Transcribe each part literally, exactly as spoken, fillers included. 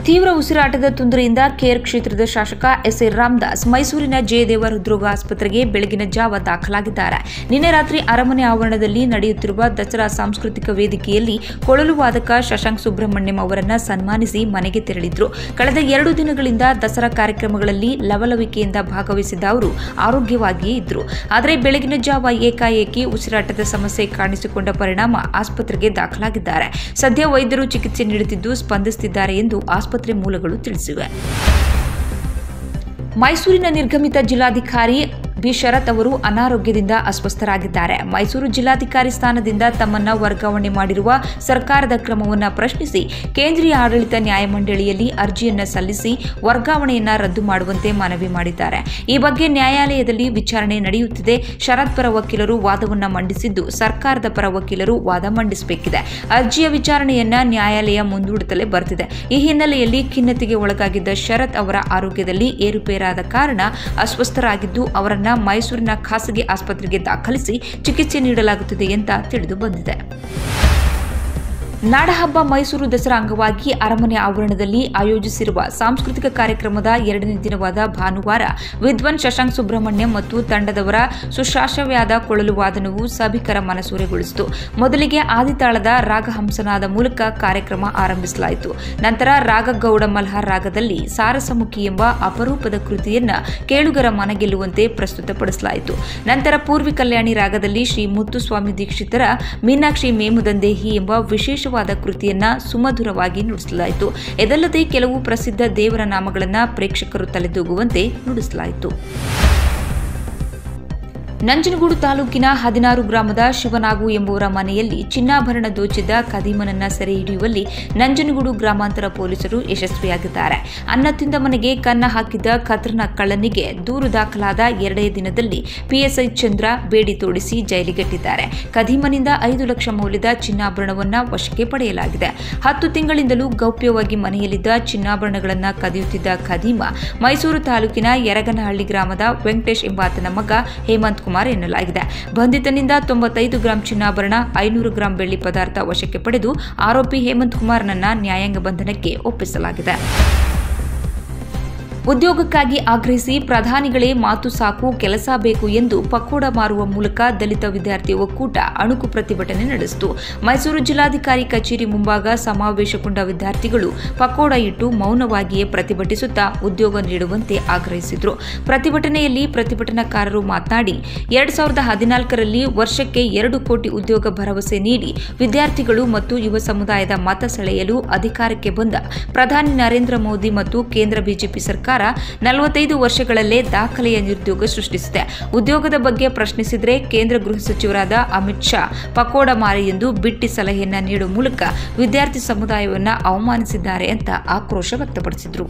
ತೀವ್ರ ಉಸಿರಾಟದ ತೊಂದರೆಯಿಂದ ಕೇರ್ ಕ್ಷೇತ್ರದ ಶಾಸಕ ಎಸ್ ಎ ರಾಮದಾಸ್ ಮೈಸೂರಿನ ಜಯದೇವ ಹೃದ್ರೋಗ ಆಸ್ಪತ್ರೆಗೆ ಬೆಳಗಿನ ಜಾವ ದಾಖಲಾಗಿದ್ದಾರೆ. ನಿನ್ನೆ ರಾತ್ರಿ ಅರಮನೆ ಆವರಣದಲ್ಲಿ ನಡೆಯುತ್ತಿರುವ ದಸರಾ ಸಾಂಸ್ಕೃತಿಕ ವೇದಿಕೆಯಲ್ಲಿ ಕೊಳಲು ವಾದಕ ಶಶಾಂಕ್ ಸುಬ್ರಹ್ಮಣ್ಯಂ ಅವರನ್ನು ಸನ್ಮಾನಿಸಿ ಮನೆಗೆ ತೆರಳಿದ್ರು. ಕಳೆದ ಎರಡು ದಿನಗಳಿಂದ ದಸರಾ ಕಾರ್ಯಕ್ರಮಗಳಲ್ಲಿ ಲವಲವಿಕೆಯಿಂದ ಭಾಗವಹಿಸಿದ್ದ ಅವರು ಆರೋಗ್ಯವಾಗಿಯೇ ಇದ್ರು. ಆದರೆ ಬೆಳಗಿನ ಜಾವ ಏಕಾಏಕಿ ಉಸಿರಾಟದ ಸಮಸ್ಯೆ ಕಾಣಿಸಿಕೊಂಡ ಪರಿಣಾಮ ಆಸ್ಪತ್ರೆಗೆ ದಾಖಲಾಗಿದ್ದಾರೆ. ಸದ್ಯ ವೈದ್ಯರು ಚಿಕಿತ್ಸೆ ನೀಡುತ್ತಿದ್ದು ಸ್ಪಂದಿಸುತ್ತಿದ್ದಾರೆ ಎಂದು ಆಸ್ಪತ್ರೆ ಮೂಲಗಳು ತಿಳಿಸಿವೆ. ಮೈಸೂರಿನ ನಿರ್ಗಮಿತ ಜಿಲ್ಲಾಧಿಕಾರಿ ಬಿ ಶರತ್ ಅವರು ಅನಾರೋಗ್ಯದಿಂದ ಅಸ್ವಸ್ಥರಾಗಿದ್ದಾರೆ. ಮೈಸೂರು ಜಿಲ್ಲಾಧಿಕಾರಿ ಸ್ಥಾನದಿಂದ ತಮ್ಮನ್ನು ವರ್ಗಾವಣೆ ಮಾಡಿರುವ ಸರ್ಕಾರದ ಕ್ರಮವನ್ನು ಪ್ರಶ್ನಿಸಿ ಕೇಂದ್ರೀಯ ಆಡಳಿತ ನ್ಯಾಯಮಂಡಳಿಯಲ್ಲಿ ಅರ್ಜಿಯನ್ನು ಸಲ್ಲಿಸಿ ವರ್ಗಾವಣೆಯನ್ನು ರದ್ದು ಮಾಡುವಂತೆ ಮನವಿ ಮಾಡಿದ್ದಾರೆ. ಈ ಬಗ್ಗೆ ನ್ಯಾಯಾಲಯದಲ್ಲಿ ವಿಚಾರಣೆ ನಡೆಯುತ್ತಿದೆ. ಶರತ್ ಪರ ವಕೀಲರು ವಾದವನ್ನು ಮಂಡಿಸಿದ್ದು, ಸರ್ಕಾರದ ಪರ ವಕೀಲರು ವಾದ ಮಂಡಿಸಬೇಕಿದೆ. ಅರ್ಜಿಯ ವಿಚಾರಣೆಯನ್ನ ನ್ಯಾಯಾಲಯ ಮುಂದೂಡುತ್ತಲೇ ಬರ್ತಿದೆ. ಈ ಹಿನ್ನೆಲೆಯಲ್ಲಿ ಖಿನ್ನತೆಗೆ ಒಳಗಾಗಿದ್ದ ಶರತ್ ಅವರ ಆರೋಗ್ಯದಲ್ಲಿ ಏರುಪೇರಾದ ಕಾರಣ ಅಸ್ವಸ್ಥರಾಗಿದ್ದು ಅವರನ್ನ ಮೈಸೂರಿನ ಖಾಸಗಿ ಆಸ್ಪತ್ರೆಗೆ ದಾಖಲಿಸಿ ಚಿಕಿತ್ಸೆ ನೀಡಲಾಗುತ್ತಿದೆ ಅಂತ ತಿಳಿದು ಬಂದಿದೆ. ನಾಡಹಬ್ಬ ಮೈಸೂರು ದಸರಾ ಅಂಗವಾಗಿ ಅರಮನೆ ಆವರಣದಲ್ಲಿ ಆಯೋಜಿಸಿರುವ ಸಾಂಸ್ಕೃತಿಕ ಕಾರ್ಯಕ್ರಮದ ಎರಡನೇ ದಿನವಾದ ಭಾನುವಾರ ವಿದ್ವಾನ್ ಶಶಾಂಕ್ ಸುಬ್ರಹ್ಮಣ್ಯಂ ಮತ್ತು ತಂಡದವರ ಸುಶಾಸ್ತ್ರವಾದ ಕೊಳಲು ವಾದನವು ಸಭಿಕರ ಮನಸೂರೆಗೊಳಿಸಿತು. ಮೊದಲಿಗೆ ಆದಿತಾಳದ ರಾಗಹಂಸನಾದ ಮೂಲಕ ಕಾರ್ಯಕ್ರಮ ಆರಂಭಿಸಲಾಯಿತು. ನಂತರ ರಾಗಗೌಡ ಮಲ್ಹಾರ್ ರಾಗದಲ್ಲಿ ಸಾರಸಮುಖಿ ಎಂಬ ಅಪರೂಪದ ಕೃತಿಯನ್ನ ಕೇಳುಗರ ಮನಗೆಲ್ಲುವಂತೆ ಪ್ರಸ್ತುತಪಡಿಸಲಾಯಿತು. ನಂತರ ಪೂರ್ವಿ ಕಲ್ಯಾಣಿ ರಾಗದಲ್ಲಿ ಶ್ರೀ ಮುತ್ತುಸ್ವಾಮಿ ದೀಕ್ಷಿತರ ಮೀನಾಕ್ಷಿ ಮೇಮುದಂದೇಹಿ ಎಂಬ ವಿಶೇಷ ಕೃತಿಯನ್ನ ಸುಮಧುರವಾಗಿ ನುಡಿಸಲಾಯಿತು. ಇದಲ್ಲದೆ ಕೆಲವು ಪ್ರಸಿದ್ಧ ದೇವರ ನಾಮಗಳನ್ನು ಪ್ರೇಕ್ಷಕರು ತಲೆದೂಗುವಂತೆ ನುಡಿಸಲಾಯಿತು. ನಂಜನಗೂಡು ತಾಲೂಕಿನ ಹದಿನಾರು ಗ್ರಾಮದ ಶಿವನಾಗು ಎಂಬುವರ ಮನೆಯಲ್ಲಿ ಚಿನ್ನಾಭರಣ ದೋಚಿದ್ದ ಖದೀಮನನ್ನ ಸೆರೆ ಹಿಡಿಯುವಲ್ಲಿ ನಂಜನಗೂಡು ಗ್ರಾಮಾಂತರ ಪೊಲೀಸರು ಯಶಸ್ವಿಯಾಗಿದ್ದಾರೆ. ಅನ್ನ ತಿಂದ ಮನೆಗೆ ಕನ್ನ ಹಾಕಿದ್ದ ಖತರ್ನ ಕಳ್ಳನಿಗೆ ದೂರು ದಾಖಲಾದ ಎರಡೇ ದಿನದಲ್ಲಿ ಪಿಎಸ್ಐ ಚಂದ್ರ ಬೇಡಿ ತೋಡಿಸಿ ಜೈಲಿಗಟ್ಟಿದ್ದಾರೆ. ಖದೀಮನಿಂದ ಐದು ಲಕ್ಷ ಮೌಲ್ಯದ ಚಿನ್ನಾಭರಣವನ್ನ ವಶಕ್ಕೆ ಪಡೆಯಲಾಗಿದೆ. ಹತ್ತು ತಿಂಗಳಿಂದಲೂ ಗೌಪ್ಯವಾಗಿ ಮನೆಯಲ್ಲಿದ್ದ ಚಿನ್ನಾಭರಣಗಳನ್ನು ಕದಿಯುತ್ತಿದ್ದ ಖದೀಮ ಮೈಸೂರು ತಾಲೂಕಿನ ಯರಗನಹಳ್ಳಿ ಗ್ರಾಮದ ವೆಂಕಟೇಶ್ ಎಂಬಾತನ ಮಗ ಹೇಮಂತ್ ಕುಮಾರ್ ಎನ್ನಲಾಗಿದೆ. ಬಂಧಿತನಿಂದ ತೊಂಬತ್ತೈದು ಗ್ರಾಂ ಚಿನ್ನಾಭರಣ, ಐನೂರು ಗ್ರಾಂ ಬೆಳ್ಳಿ ಪದಾರ್ಥ ವಶಕ್ಕೆ ಪಡೆದು ಆರೋಪಿ ಹೇಮಂತ್ ಕುಮಾರ್ನನ್ನ ನ್ಯಾಯಾಂಗ ಬಂಧನಕ್ಕೆ ಒಪ್ಪಿಸಲಾಗಿದೆ. ಉದ್ಯೋಗಕ್ಕಾಗಿ ಆಗ್ರಹಿಸಿ ಪ್ರಧಾನಿಗಳೇ ಮಾತು ಸಾಕು ಕೆಲಸ ಬೇಕು ಎಂದು ಪಕೋಡ ಮಾರುವ ಮೂಲಕ ದಲಿತ ವಿದ್ಯಾರ್ಥಿ ಒಕ್ಕೂಟ ಅಣುಕು ಪ್ರತಿಭಟನೆ ನಡೆಸಿತು. ಮೈಸೂರು ಜಿಲ್ಲಾಧಿಕಾರಿ ಕಚೇರಿ ಮುಂಭಾಗ ಸಮಾವೇಶಗೊಂಡ ವಿದ್ಯಾರ್ಥಿಗಳು ಪಕೋಡ ಇಟ್ಟು ಮೌನವಾಗಿಯೇ ಪ್ರತಿಭಟಿಸುತ್ತಾ ಉದ್ಯೋಗ ನೀಡುವಂತೆ ಆಗ್ರಹಿಸಿದರು. ಪ್ರತಿಭಟನೆಯಲ್ಲಿ ಪ್ರತಿಭಟನಾಕಾರರು ಮಾತನಾಡಿ, ಎರಡ್ ಸಾವಿರದ ಹದಿನಾಲ್ಕರಲ್ಲಿ ವರ್ಷಕ್ಕೆ ಎರಡು ಕೋಟಿ ಉದ್ಯೋಗ ಭರವಸೆ ನೀಡಿ ವಿದ್ಯಾರ್ಥಿಗಳು ಮತ್ತು ಯುವ ಸಮುದಾಯದ ಮತ ಸೆಳೆಯಲು ಅಧಿಕಾರಕ್ಕೆ ಬಂದ ಪ್ರಧಾನಿ ನರೇಂದ್ರ ಮೋದಿ ಮತ್ತು ಕೇಂದ್ರ ಬಿಜೆಪಿ ಸರ್ಕಾರ ನಲವತ್ತೈದು ವರ್ಷಗಳಲ್ಲೇ ದಾಖಲೆಯ ನಿರುದ್ಯೋಗ ಸೃಷ್ಟಿಸಿದೆ. ಉದ್ಯೋಗದ ಬಗ್ಗೆ ಪ್ರಶ್ನಿಸಿದರೆ ಕೇಂದ್ರ ಗೃಹ ಸಚಿವರಾದ ಅಮಿತ್ ಶಾ ಪಕೋಡ ಮಾರಿ ಎಂದು ಬಿಟ್ಟಿ ಸಲಹೆಯನ್ನ ನೀಡುವ ಮೂಲಕ ವಿದ್ಯಾರ್ಥಿ ಸಮುದಾಯವನ್ನು ಅವಮಾನಿಸಿದ್ದಾರೆ ಅಂತ ಆಕ್ರೋಶ ವ್ಯಕ್ತಪಡಿಸಿದರು.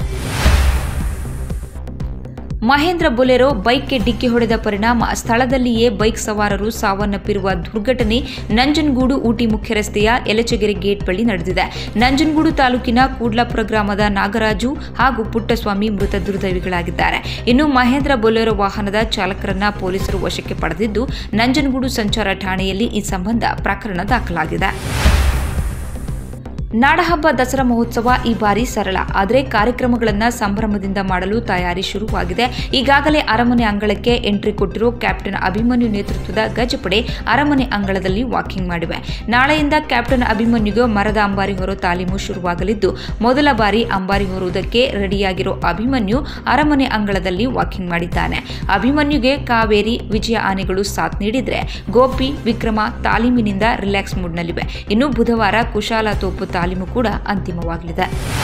ಮಹೇಂದ್ರ ಬೊಲೆರೋ ಬೈಕ್ಗೆ ಡಿಕ್ಕಿ ಹೊಡೆದ ಪರಿಣಾಮ ಸ್ಥಳದಲ್ಲಿಯೇ ಬೈಕ್ ಸವಾರರು ಸಾವನ್ನಪ್ಪಿರುವ ದುರ್ಘಟನೆ ನಂಜನಗೂಡು ಊಟಿ ಮುಖ್ಯ ರಸ್ತೆಯ ಯಲಚಗೆರೆ ಗೇಟ್ ಬಳಿ ನಡೆದಿದೆ. ನಂಜನಗೂಡು ತಾಲೂಕಿನ ಕೂಡ್ಲಾಪುರ ಗ್ರಾಮದ ನಾಗರಾಜು ಹಾಗೂ ಪುಟ್ಟಸ್ವಾಮಿ ಮೃತ ದುರ್ದೈವಿಗಳಾಗಿದ್ದಾರೆ. ಇನ್ನು ಮಹೇಂದ್ರ ಬೊಲೆರೋ ವಾಹನದ ಚಾಲಕರನ್ನ ಪೊಲೀಸರು ವಶಕ್ಕೆ ಪಡೆದಿದ್ದು ನಂಜನಗೂಡು ಸಂಚಾರ ಠಾಣೆಯಲ್ಲಿ ಈ ಸಂಬಂಧ ಪ್ರಕರಣ ದಾಖಲಾಗಿದೆ. ನಾಡಹಬ್ಬ ದಸರಾ ಮಹೋತ್ಸವ ಈ ಬಾರಿ ಸರಳ, ಆದರೆ ಕಾರ್ಯಕ್ರಮಗಳನ್ನು ಸಂಭ್ರಮದಿಂದ ಮಾಡಲು ತಯಾರಿ ಶುರುವಾಗಿದೆ. ಈಗಾಗಲೇ ಅರಮನೆ ಅಂಗಳಕ್ಕೆ ಎಂಟ್ರಿ ಕೊಟ್ಟಿರೋ ಕ್ಯಾಪ್ಟನ್ ಅಭಿಮನ್ಯು ನೇತೃತ್ವದ ಗಜಪಡೆ ಅರಮನೆ ಅಂಗಳದಲ್ಲಿ ವಾಕಿಂಗ್ ಮಾಡಿವೆ. ನಾಳೆಯಿಂದ ಕ್ಯಾಪ್ಟನ್ ಅಭಿಮನ್ಯುಗೆ ಮರದ ಅಂಬಾರಿ ಹೊರೋ ತಾಲೀಮು ಶುರುವಾಗಲಿದ್ದು, ಮೊದಲ ಬಾರಿ ಅಂಬಾರಿ ಹೊರುವುದಕ್ಕೆ ರೆಡಿಯಾಗಿರೋ ಅಭಿಮನ್ಯು ಅರಮನೆ ಅಂಗಳದಲ್ಲಿ ವಾಕಿಂಗ್ ಮಾಡಿದ್ದಾನೆ. ಅಭಿಮನ್ಯುಗೆ ಕಾವೇರಿ, ವಿಜಯ ಆನೆಗಳು ಸಾಥ್ ನೀಡಿದ್ರೆ ಗೋಪಿ, ವಿಕ್ರಮ ತಾಲೀಮಿನಿಂದ ರಿಲ್ಯಾಕ್ಸ್ ಮೂಡ್ನಲ್ಲಿವೆ. ಇನ್ನು ಬುಧವಾರ ಕುಶಾಲ ತೋಪು ತಾಲೀಮು ಕೂಡ ಅಂತಿಮವಾಗಲಿದೆ.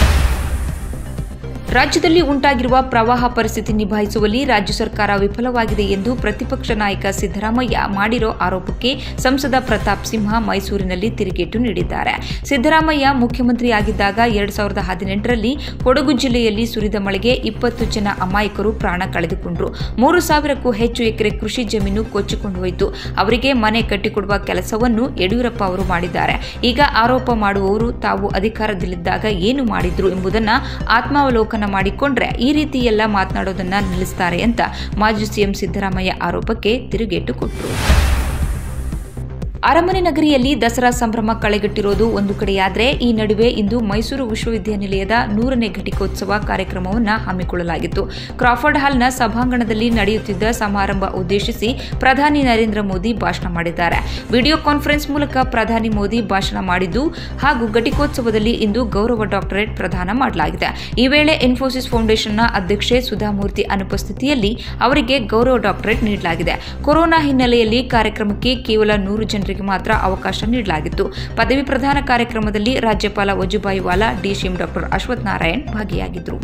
ರಾಜ್ಯದಲ್ಲಿ ಉಂಟಾಗಿರುವ ಪ್ರವಾಹ ಪರಿಸ್ಥಿತಿ ನಿಭಾಯಿಸುವಲ್ಲಿ ರಾಜ್ಯ ಸರ್ಕಾರ ವಿಫಲವಾಗಿದೆ ಎಂದು ಪ್ರತಿಪಕ್ಷ ನಾಯಕ ಸಿದ್ದರಾಮಯ್ಯ ಮಾಡಿರೋ ಆರೋಪಕ್ಕೆ ಸಂಸದ ಪ್ರತಾಪ್ ಸಿಂಹ ಮೈಸೂರಿನಲ್ಲಿ ತಿರುಗೇಟು ನೀಡಿದ್ದಾರೆ. ಸಿದ್ದರಾಮಯ್ಯ ಮುಖ್ಯಮಂತ್ರಿಯಾಗಿದ್ದಾಗ ಎರಡ್ ಸಾವಿರದ ಹದಿನೆಂಟರಲ್ಲಿ ಕೊಡಗು ಜಿಲ್ಲೆಯಲ್ಲಿ ಸುರಿದ ಮಳೆಗೆ ಇಪ್ಪತ್ತು ಜನ ಅಮಾಯಕರು ಪ್ರಾಣ ಕಳೆದುಕೊಂಡರು. ಮೂರು ಸಾವಿರಕ್ಕೂ ಹೆಚ್ಚು ಎಕರೆ ಕೃಷಿ ಜಮೀನು ಕೊಚ್ಚಿಕೊಂಡು ಹೋಯಿತು. ಅವರಿಗೆ ಮನೆ ಕಟ್ಟಿಕೊಡುವ ಕೆಲಸವನ್ನು ಯಡಿಯೂರಪ್ಪ ಅವರು ಮಾಡಿದ್ದಾರೆ. ಈಗ ಆರೋಪ ಮಾಡುವವರು ತಾವು ಅಧಿಕಾರದಲ್ಲಿದ್ದಾಗ ಏನು ಮಾಡಿದ್ರು ಎಂಬುದನ್ನು ಆತ್ಮಾವಲೋಕನ ಮಾಡಿಕೊಂಡ್ರೆ ಈ ರೀತಿ ಎಲ್ಲ ಮಾತನಾಡೋದನ್ನ ನಿಲ್ಲಿಸ್ತಾರೆ ಅಂತ ಮಾಜಿ ಸಿಎಂ ಸಿದ್ದರಾಮಯ್ಯ ಆರೋಪಕ್ಕೆ ತಿರುಗೇಟು ಕೊಟ್ಟರು. ಅರಮನೆ ನಗರಿಯಲ್ಲಿ ದಸರಾ ಸಂಭ್ರಮ ಕಳೆಗಟ್ಟಿರೋದು ಒಂದು ಕಡೆಯಾದರೆ ಈ ನಡುವೆ ಇಂದು ಮೈಸೂರು ವಿಶ್ವವಿದ್ಯಾನಿಲಯದ ನೂರನೇ ಘಟಿಕೋತ್ಸವ ಕಾರ್ಯಕ್ರಮವನ್ನು ಹಮ್ಮಿಕೊಳ್ಳಲಾಗಿತ್ತು. ಕ್ರಾಫರ್ಡ್ ಹಾಲ್ನ ಸಭಾಂಗಣದಲ್ಲಿ ನಡೆಯುತ್ತಿದ್ದ ಸಮಾರಂಭ ಉದ್ದೇಶಿಸಿ ಪ್ರಧಾನಿ ನರೇಂದ್ರ ಮೋದಿ ಭಾಷಣ ಮಾಡಿದ್ದಾರೆ. ವಿಡಿಯೋ ಕಾನ್ಫರೆನ್ಸ್ ಮೂಲಕ ಪ್ರಧಾನಿ ಮೋದಿ ಭಾಷಣ ಮಾಡಿದ್ದು ಹಾಗೂ ಘಟಿಕೋತ್ಸವದಲ್ಲಿ ಇಂದು ಗೌರವ ಡಾಕ್ಟರೇಟ್ ಪ್ರದಾನ ಮಾಡಲಾಗಿದೆ. ಈ ವೇಳೆ ಇನ್ಫೋಸಿಸ್ ಫೌಂಡೇಶನ್ನ ಅಧ್ಯಕ್ಷೆ ಸುಧಾಮೂರ್ತಿ ಅನುಪಸ್ಥಿತಿಯಲ್ಲಿ ಅವರಿಗೆ ಗೌರವ ಡಾಕ್ಟರೇಟ್ ನೀಡಲಾಗಿದೆ. ಕೊರೋನಾ ಹಿನ್ನೆಲೆಯಲ್ಲಿ ಕಾರ್ಯಕ್ರಮಕ್ಕೆ ಕೇವಲ ನೂರು ಜನರಿಗೆ ಮಾತ್ರ ಅವಕಾಶ ನೀಡಲಾಗಿತ್ತು. ಪದವಿ ಪ್ರದಾನ ಕಾರ್ಯಕ್ರಮದಲ್ಲಿ ರಾಜ್ಯಪಾಲ ವಜುಭಾಯಿ ವಾಲಾ, ಡಿಸಿಎಂ ಡಾಕ್ಟರ್ ಅಶ್ವಥ್ ನಾರಾಯಣ್ ಭಾಗಿಯಾಗಿದ್ದರು.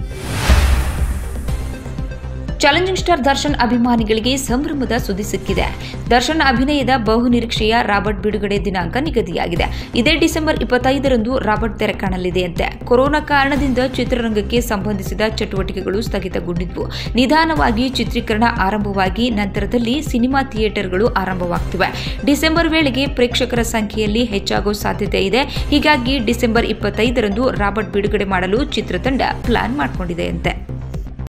ಚಾಲೆಂಜಿಂಗ್ ಸ್ಟಾರ್ ದರ್ಶನ್ ಅಭಿಮಾನಿಗಳಿಗೆ ಸಂಭ್ರಮದ ಸುದ್ದಿ ಸಿಕ್ಕಿದೆ. ದರ್ಶನ್ ಅಭಿನಯದ ಬಹುನಿರೀಕ್ಷೆಯ ರಾಬರ್ಟ್ ಬಿಡುಗಡೆ ದಿನಾಂಕ ನಿಗದಿಯಾಗಿದೆ. ಇದೇ ಡಿಸೆಂಬರ್ ಇಪ್ಪತ್ತೈದರಂದು ರಾಬರ್ಟ್ ತೆರೆ ಕಾಣಲಿದೆಯಂತೆ. ಕೊರೋನಾ ಕಾರಣದಿಂದ ಚಿತ್ರರಂಗಕ್ಕೆ ಸಂಬಂಧಿಸಿದ ಚಟುವಟಿಕೆಗಳು ಸ್ಥಗಿತಗೊಂಡಿದ್ವು. ನಿಧಾನವಾಗಿ ಚಿತ್ರೀಕರಣ ಆರಂಭವಾಗಿ ನಂತರದಲ್ಲಿ ಸಿನಿಮಾ ಥಿಯೇಟರ್ಗಳು ಆರಂಭವಾಗ್ತಿವೆ. ಡಿಸೆಂಬರ್ ವೇಳೆಗೆ ಪ್ರೇಕ್ಷಕರ ಸಂಖ್ಯೆಯಲ್ಲಿ ಹೆಚ್ಚಾಗುವ ಸಾಧ್ಯತೆ ಇದೆ. ಹೀಗಾಗಿ ಡಿಸೆಂಬರ್ ಇಪ್ಪತ್ತೈದರಂದು ರಾಬರ್ಟ್ ಬಿಡುಗಡೆ ಮಾಡಲು ಚಿತ್ರತಂಡ ಪ್ಲಾನ್ ಮಾಡಿಕೊಂಡಿದೆಯಂತೆ.